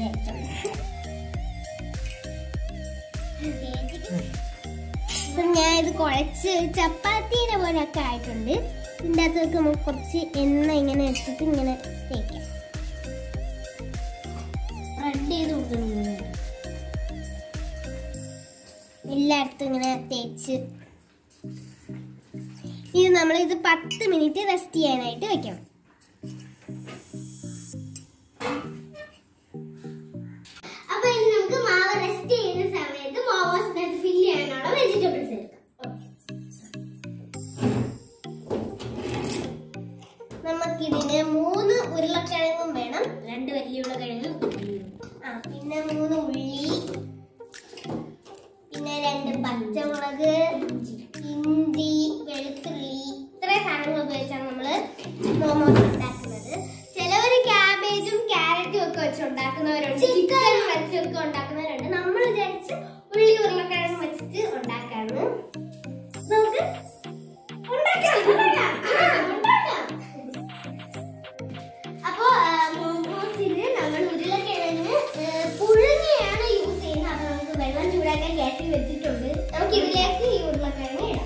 ഞാൻ ഇത് കുഴച്ച് ചപ്പാത്തിയുടെ പോലെയൊക്കെ ആയിട്ടുണ്ട്. ഇതിൻ്റെ അകത്തേക്ക് നമുക്ക് കുറച്ച് എണ്ണ ഇങ്ങനെ വെച്ചിട്ട് ഇങ്ങനെ തേക്കാം. സ്പ്രെഡ് ചെയ്ത് കൊടുക്കണം. എല്ലായിടത്തും ഇങ്ങനെ തേച്ച് ഇത് നമ്മളിത് 10 മിനിറ്റ് റെസ്റ്റ് ചെയ്യാനായിട്ട് വെക്കണം. അപ്പൊ ഇനി നമുക്ക് മാവ് റെസ്റ്റ് ചെയ്യുന്ന സമയത്ത് മോമോസിനെ ഫില്ല് ചെയ്യാനുള്ള വെജിറ്റബിൾസ് എടുക്കാം. നമുക്കിതിന് 3 ഉരുളക്കിഴങ്ങും വേണം, 2 വലിയ ഉരുളക്കിഴങ്ങും, പിന്നെ 3 ഉള്ളി, പിന്നെ 2 പച്ചമുളക്, ഇഞ്ചി, വെളുത്തുള്ളി, ഇത്രയും സാധനങ്ങൾ ഉപയോഗിച്ചാണ് നമ്മള് മോമോസ് ഉണ്ടാക്കുന്നത്. ചിലവര് ക്യാബേജും ക്യാരറ്റും ഒക്കെ വെച്ച് ഉണ്ടാക്കുന്നവരുണ്ട്, ചിക്കൻ വെച്ചൊക്കെ ഉണ്ടാക്കുന്നവരുണ്ട്. നമ്മൾ വിചാരിച്ച് ഉള്ളി ഉരുളക്കിഴങ്ങ് വെച്ചിട്ട് ഉണ്ടാക്കാന്ന്. നമുക്ക് അപ്പൊ മോമോസിന് നമ്മൾ ഉരുളക്കിഴങ്ങ് പുഴുങ്ങിയാണ് യൂസ് ചെയ്യുന്നത്. അപ്പൊ നമുക്ക് വെള്ളം ചൂടാക്കാൻ ഗ്യാസിൽ വെച്ചിട്ടുണ്ട്. നമുക്ക് ഇതിലേക്ക് ഈ ഉരുളക്കിഴങ്ങ് ഇടാം.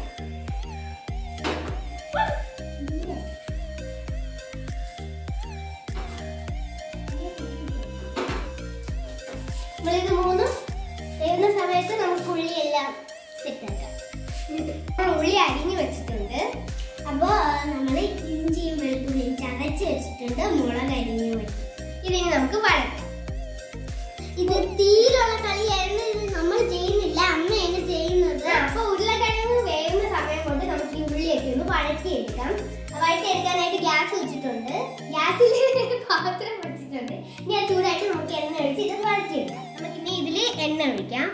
നമ്മളിത് 3 ചെയ്യുന്ന സമയത്ത് നമുക്ക് ഉള്ളിയെല്ലാം സെറ്റാക്കാം. ഉള്ളി അരിഞ്ഞു വെച്ചിട്ടുണ്ട്. അപ്പൊ നമ്മൾ ഇഞ്ചിയും വെളുത്തുള്ളിയും ചതച്ച് വെച്ചിട്ടുണ്ട്. മുളക് അരിഞ്ഞു വെച്ചു. ഇതിന് നമുക്ക് വഴക്കാം. ഇത് തീയിലുള്ള കളിയായിരുന്നു. ഇത് നമ്മൾ ചെയ്യുന്നില്ല, അമ്മയാണ് ചെയ്യുന്നത്. അപ്പൊ ഉരുളക്കിഴങ്ങ് വേവുന്ന സമയം കൊണ്ട് നമുക്ക് ഈ ഉള്ളിയൊക്കെ ഒന്ന് വഴറ്റിയെടുക്കാം. വഴറ്റിയെടുക്കാനായിട്ട് ഗ്യാസ് വെച്ചിട്ടുണ്ട്. ഗ്യാസിൽ പാത്രം വെച്ചിട്ടുണ്ട്. ഇനി അത് ചൂടായിട്ട് നമുക്ക് എണ്ണ ഒഴിച്ച് ഇത് വഴറ്റിയെടുക്കാം. നമുക്കിനി ഇതിൽ എണ്ണ ഒഴിക്കാം.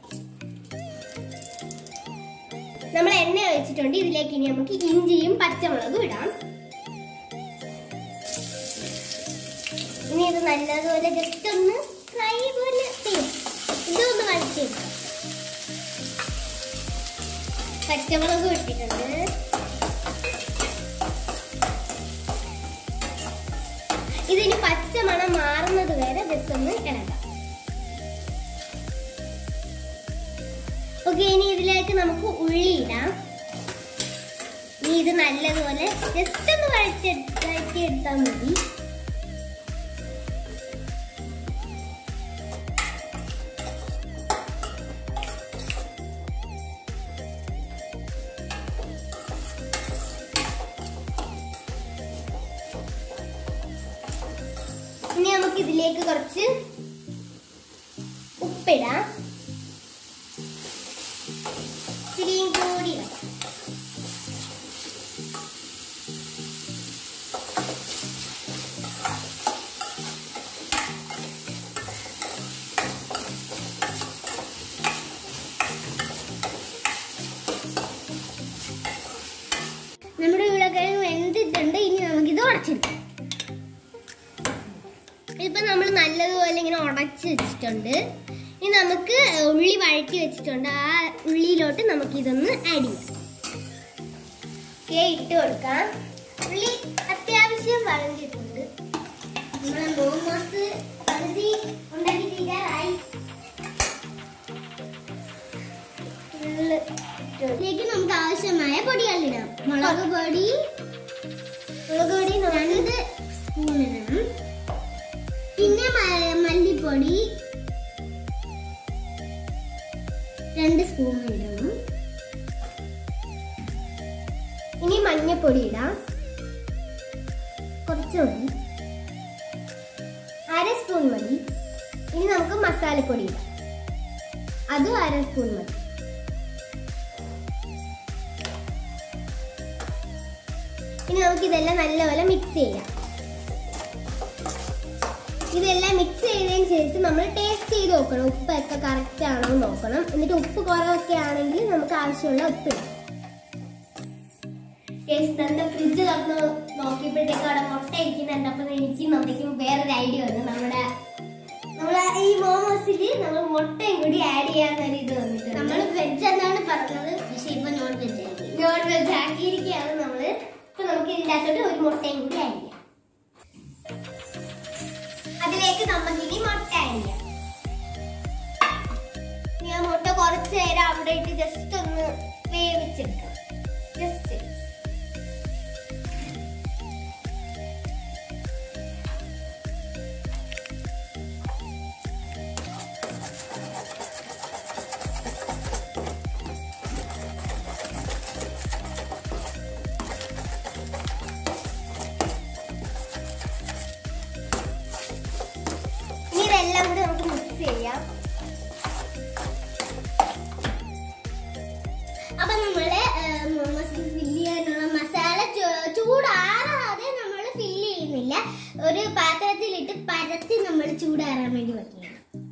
നമ്മൾ എണ്ണ ഒഴിച്ചിട്ടുണ്ട്. ഇതിലേക്ക് ഇനി നമുക്ക് ഇഞ്ചിയും പച്ചമുളകും ഇടാം. ഇനി ഇത് നല്ലതുപോലെ ജസ്റ്റ് ഒന്ന് ഫ്രൈ പോലെ ചെയ്യും. ഇതൊന്ന് വഴറ്റിയെടുക്കാം. പച്ചമുളകും ഇട്ടിട്ടുണ്ട്. ഇതിന് പച്ചമണം മാറുന്നത് വരെ ജസ്റ്റ് ഒന്ന് ഇളകാം. ഓക്കെ, ഇനി ഇതിലേക്ക് നമുക്ക് ഉള്ളി ഇടാം. ഇനി ഇത് നല്ലതുപോലെ ജസ്റ്റ് ഒന്ന് വഴറ്റിയെടുത്താൽ മതി. ഇനി നമുക്ക് ഇതിലേക്ക് കുറച്ച് ഉപ്പിടാം. ഇത്തിരിയും കൂടി ഇടാം. നമ്മുടെ ഉരുളക്കിഴങ്ങ് വെന്തിട്ടുണ്ട്. ഇനി നമുക്കിത് ഉടച്ചെടുക്കാം. ഇപ്പൊ നമ്മൾ നല്ലതുപോലെ ഇങ്ങനെ ഉടച്ച് വെച്ചിട്ടുണ്ട്. ഇനി നമുക്ക് ഉള്ളി വഴറ്റി വെച്ചിട്ടുണ്ട്. ആ ഉള്ളിയിലോട്ട് നമുക്ക് ഇതൊന്ന് ആഡ് ചെയ്യാം. ഇട്ട് കൊടുക്കാം. ഉള്ളി അത്യാവശ്യം വഴഞ്ഞിട്ടുണ്ട്. നമ്മളെ മോമോസ് പകുതി ഉണ്ടാക്കി തീരാറായി. ഇതിലേക്ക് നമുക്ക് ആവശ്യമായ പൊടികളിടാം. മുളക് പൊടി 2 സ്പൂൺ ഇടണം. പിന്നെ മല്ലിപ്പൊടി 2 സ്പൂൺ ഇടണം. ഇനി മഞ്ഞപ്പൊടി ഇടാം, കുറച്ച് മതി, 1/2 സ്പൂൺ മതി. ഇനി നമുക്ക് മസാലപ്പൊടി ഇടാം, അതും 1/2 സ്പൂൺ മതി. ഇനി നമുക്ക് ഇതെല്ലാം നല്ലപോലെ മിക്സ് ചെയ്യാം. ഇതെല്ലാം മിക്സ് ചെയ്തതിന് ശേഷം നമ്മൾ ടേസ്റ്റ് ചെയ്ത് നോക്കണം, ഉപ്പൊക്കെ കറക്റ്റ് ആണോ എന്ന് നോക്കണം. എന്നിട്ട് ഉപ്പ് കുറവൊക്കെ ആണെങ്കിൽ നമുക്ക് ആവശ്യമുള്ള ഉപ്പ് ഇടാം. ഫ്രിഡ്ജ് തുറന്ന് നോക്കിയപ്പോഴത്തേക്ക് അവിടെ മുട്ട ഇരിക്കുന്നുണ്ട്. അപ്പൊ എനിക്ക് നമ്മക്കും വേറൊരു ഐഡിയ വന്നു. നമ്മളെ ഈ മോമോസിൽ നമ്മൾ മുട്ടയും കൂടി ആഡ് ചെയ്യാന്നൊരു ഇത് വന്നിട്ട് നമ്മൾ വെജ് എന്നാണ് പറഞ്ഞത്, പക്ഷെ ഇപ്പൊ നോൺ വെജ് ആക്കിയിരിക്കുകയാണ് നമ്മള്. അപ്പൊ നമുക്ക് ഇതിൻ്റെ അകത്തോട്ട് ഒരു മുട്ടയും കൂടി ആഡ് ചെയ്യാം. അതിലേക്ക് നമുക്ക് ഇനി മുട്ട ആഡ് ചെയ്യാം. അവിടെ ഇട്ട് ജസ്റ്റ് ഒന്ന് വേവിച്ചെടുക്കാം. ജസ്റ്റ് ഇതെല്ലാം കൂടി നമുക്ക് മിക്സ് ചെയ്യാം. അപ്പൊ നമ്മള് മോമോസ് ഫില്ല് ചെയ്യാനുള്ള മസാല ചൂടാറാതെ നമ്മൾ ഫില്ല് ചെയ്യുന്നില്ല. ഒരു പാത്രത്തിലിട്ട് പരത്തി നമ്മൾ ചൂടാറാൻ വേണ്ടി വെക്കുകയാണ്.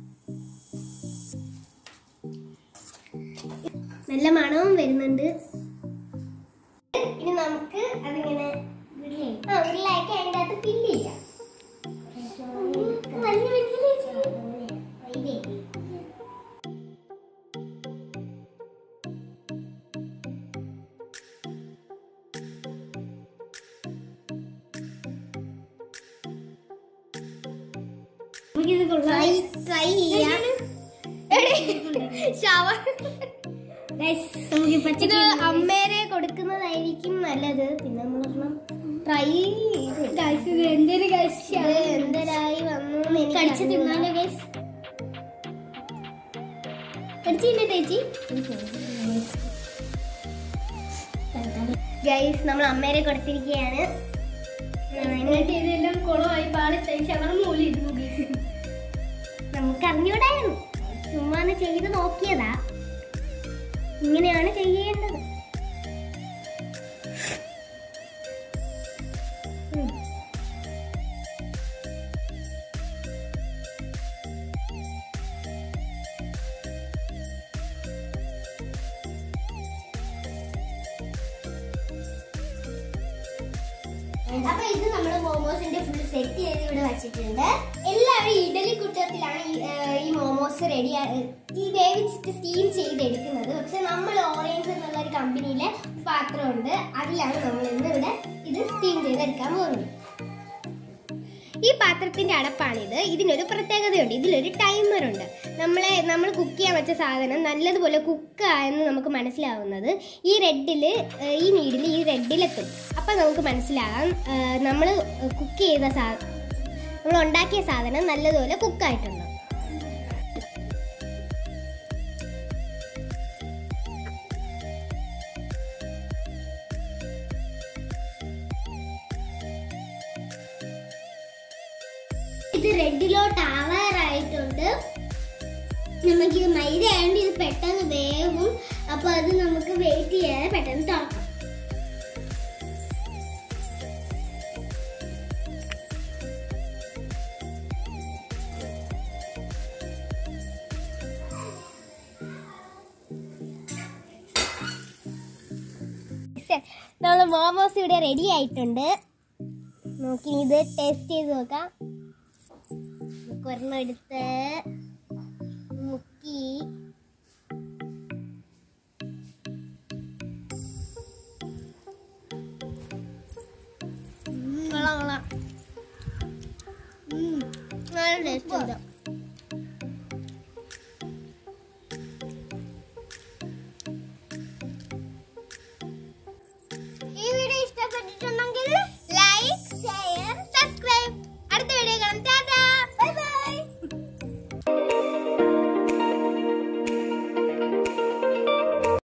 നല്ല മണവും വരുന്നുണ്ട്. ഇനി നമുക്ക് അതിങ്ങനെ ഉരുളാക്കി അതിൻ്റെ അകത്ത് ഫില്ല് ചെയ്യാം. ട്രൈ ചെയ്യാം. ഇത് അമ്മേരെ കൊടുക്കുന്നതായിരിക്കും നല്ലത്. പിന്നെ നമ്മൾ ട്രൈ എന്തരായി വന്നു കടിച്ചു തിന്നാലോ ഗൈസ്. കടിച്ചില്ല ചേച്ചി. ഗൈസ് നമ്മൾ അമ്മേരെ കൊടുത്തിരിക്കുകയാണ്. ഇതെല്ലാം കുളമായി പാളി മൂലിയിരുന്നു. നമുക്ക് അറിഞ്ഞൂടായിരുന്നു, ചുമ്മാ ചെയ്ത് നോക്കിയതാ. ഇങ്ങനെയാണ് ചെയ്യേണ്ടത്. അപ്പൊ ഇത് നമ്മള് മോമോസിന്റെ ഫുൾ സെറ്റ് ചെയ്ത് ഇവിടെ വെച്ചിട്ടുണ്ട്. എല്ലാവരും ഇഡലി കുട്ടത്തിലാണ് ഈ മോമോസ് റെഡി ഈ വേവിച്ചിട്ട് സ്റ്റീം ചെയ്തെടുക്കുന്നത്. പക്ഷെ നമ്മൾ ഓറിയൻസ് എന്നുള്ള ഒരു കമ്പനിയിലെ പാത്രമുണ്ട്, അതിലാണ് നമ്മൾ ഇന്ന് ഇവിടെ ഇത് സ്റ്റീം ചെയ്തെടുക്കാൻ പോകുന്നത്. ഈ പാത്രത്തിന്റെ അടപ്പാണിത്. ഇതിനൊരു പ്രത്യേകതയുണ്ട്, ഇതിലൊരു ടൈമർ ഉണ്ട്. നമ്മൾ കുക്ക് ചെയ്യാൻ വെച്ച സാധനം നല്ലതുപോലെ കുക്കായെന്ന് നമുക്ക് മനസ്സിലാവുന്നത് ഈ നീഡിൽ ഈ റെഡിലെത്തും. അപ്പം നമുക്ക് മനസ്സിലാകാം നമ്മൾ കുക്ക് ചെയ്ത നമ്മൾ ഉണ്ടാക്കിയ സാധനം നല്ലതുപോലെ കുക്കായിട്ടുണ്ട്. ഇത് റെഡിലോട്ട് ആവാറായിട്ടുണ്ട്. നമുക്കിത് മൈദ ആയതുകൊണ്ട് ഇത് പെട്ടെന്ന് വേവും. അപ്പൊ അത് നമുക്ക് വെയിറ്റ് ചെയ്യാതെ പെട്ടെന്ന് തുറക്കാം. നമ്മൾ മോമോസ് ഇവിടെ റെഡി ആയിട്ടുണ്ട്. നോക്കി ഇത് ടേസ്റ്റ് ചെയ്ത് നോക്കാം. ഒരെണ്ണം എടുത്ത് മുക്കി നല്ല ടേസ്റ്റ് ഉണ്ട്.